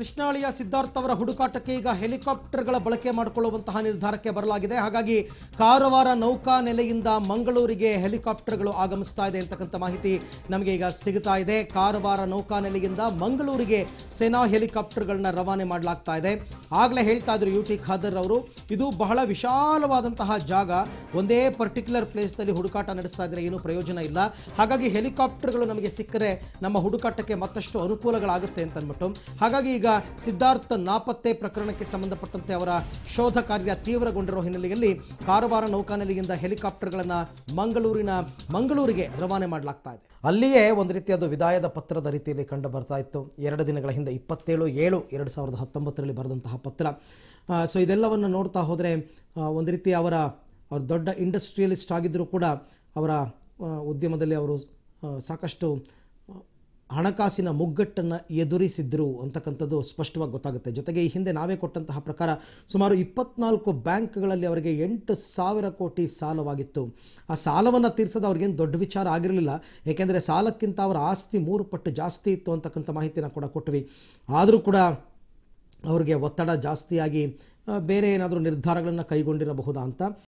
ಕೃಷ್ಣಾಳಿಯ ಸಿದ್ಧಾರ್ಥ್ ಅವರ ಹುಡುಕಾಟಕ್ಕೆ ಈಗ ಹೆಲಿಕಾಪ್ಟರ್ಗಳ ಬಳಕೆ ಮಾಡಿಕೊಳ್ಳುವಂತಹ ನಿರ್ಧಾರಕ್ಕೆ ಬರಲಾಗಿದೆ. ಹಾಗಾಗಿ ಕಾರವಾರ ನೌಕಾ ನೆಲೆಯಿಂದ ಮಂಗಳೂರಿಗೆ ಹೆಲಿಕಾಪ್ಟರ್ಗಳು ಆಗಮಿಸ್ತಾ ಇದೆ ಅಂತಕ್ಕಂಥ ಮಾಹಿತಿ ನಮಗೆ ಈಗ ಸಿಗುತ್ತಾ ಇದೆ. ಕಾರವಾರ ನೌಕಾ ನೆಲೆಯಿಂದ ಮಂಗಳೂರಿಗೆ ಸೇನಾ ಹೆಲಿಕಾಪ್ಟರ್ಗಳನ್ನ ರವಾನೆ ಮಾಡಲಾಗ್ತಾ ಇದೆ. ಆಗಲೇ ಹೇಳ್ತಾ ಇದ್ರು UT ಖಾದರ್ ಅವರು, ಇದು ಬಹಳ ವಿಶಾಲವಾದಂತಹ ಜಾಗ, ಒಂದೇ ಪರ್ಟಿಕ್ಯುಲರ್ ಪ್ಲೇಸ್ನಲ್ಲಿ ಹುಡುಕಾಟ ನಡೆಸ್ತಾ ಇದ್ರೆ ಏನು ಪ್ರಯೋಜನ ಇಲ್ಲ. ಹಾಗಾಗಿ ಹೆಲಿಕಾಪ್ಟರ್ಗಳು ನಮಗೆ ಸಿಕ್ಕರೆ ನಮ್ಮ ಹುಡುಕಾಟಕ್ಕೆ ಮತ್ತಷ್ಟು ಅನುಕೂಲಗಳಾಗುತ್ತೆ ಅಂತ ಅಂದ್ಬಿಟ್ಟು, ಹಾಗಾಗಿ ಈಗ ಸಿದ್ಧಾರ್ಥ್ ನಾಪತ್ತೆ ಪ್ರಕರಣಕ್ಕೆ ಸಂಬಂಧಪಟ್ಟಂತೆ ಅವರ ಶೋಧ ಕಾರ್ಯ ತೀವ್ರಗೊಂಡಿರೋ ಹಿನ್ನೆಲೆಯಲ್ಲಿ ಕಾರವಾರ ನೌಕಾನೆಲೆಯಿಂದ ಹೆಲಿಕಾಪ್ಟರ್ಗಳನ್ನು ಮಂಗಳೂರಿಗೆ ರವಾನೆ ಮಾಡಲಾಗ್ತಾ ಇದೆ. ಅಲ್ಲಿಯೇ ಒಂದು ರೀತಿಯಾದ ವಿದಾಯದ ಪತ್ರದ ರೀತಿಯಲ್ಲಿ ಕಂಡು ಬರ್ತಾ ಇತ್ತು. 2 ದಿನಗಳ ಹಿಂದೆ 27/7/2019 ಬರೆದಂತಹ ಪತ್ರ. ಸೊ ಇದೆಲ್ಲವನ್ನು ನೋಡ್ತಾ ಹೋದರೆ ಒಂದು ರೀತಿ ಅವರ ದೊಡ್ಡ ಇಂಡಸ್ಟ್ರಿಯಲಿಸ್ಟ್ ಆಗಿದ್ದರೂ ಕೂಡ ಅವರ ಉದ್ಯಮದಲ್ಲಿ ಅವರು ಸಾಕಷ್ಟು ಹಣಕಾಸಿನ ಮುಗ್ಗಟ್ಟನ್ನು ಎದುರಿಸಿದ್ರು ಅಂತಕ್ಕಂಥದ್ದು ಸ್ಪಷ್ಟವಾಗಿ ಗೊತ್ತಾಗುತ್ತೆ. ಜೊತೆಗೆ ಈ ಹಿಂದೆ ನಾವೇ ಕೊಟ್ಟಂತಹ ಪ್ರಕಾರ ಸುಮಾರು 24 ಬ್ಯಾಂಕ್ಗಳಲ್ಲಿ ಅವರಿಗೆ 8,000 ಕೋಟಿ ಸಾಲವಾಗಿತ್ತು. ಆ ಸಾಲವನ್ನು ತೀರಿಸೋದು ಅವ್ರಿಗೇನು ದೊಡ್ಡ ವಿಚಾರ ಆಗಿರಲಿಲ್ಲ, ಏಕೆಂದರೆ ಸಾಲಕ್ಕಿಂತ ಅವರ ಆಸ್ತಿ 3 ಪಟ್ಟು ಜಾಸ್ತಿ ಇತ್ತು ಅಂತಕ್ಕಂಥ ಮಾಹಿತಿನ ಕೂಡ ಕೊಟ್ವಿ. ಆದರೂ ಕೂಡ ಅವರಿಗೆ ಒತ್ತಡ ಜಾಸ್ತಿಯಾಗಿ ಬೇರೆ ಏನಾದರೂ ನಿರ್ಧಾರಗಳನ್ನು ಕೈಗೊಂಡಿರಬಹುದಾ ಅಂತ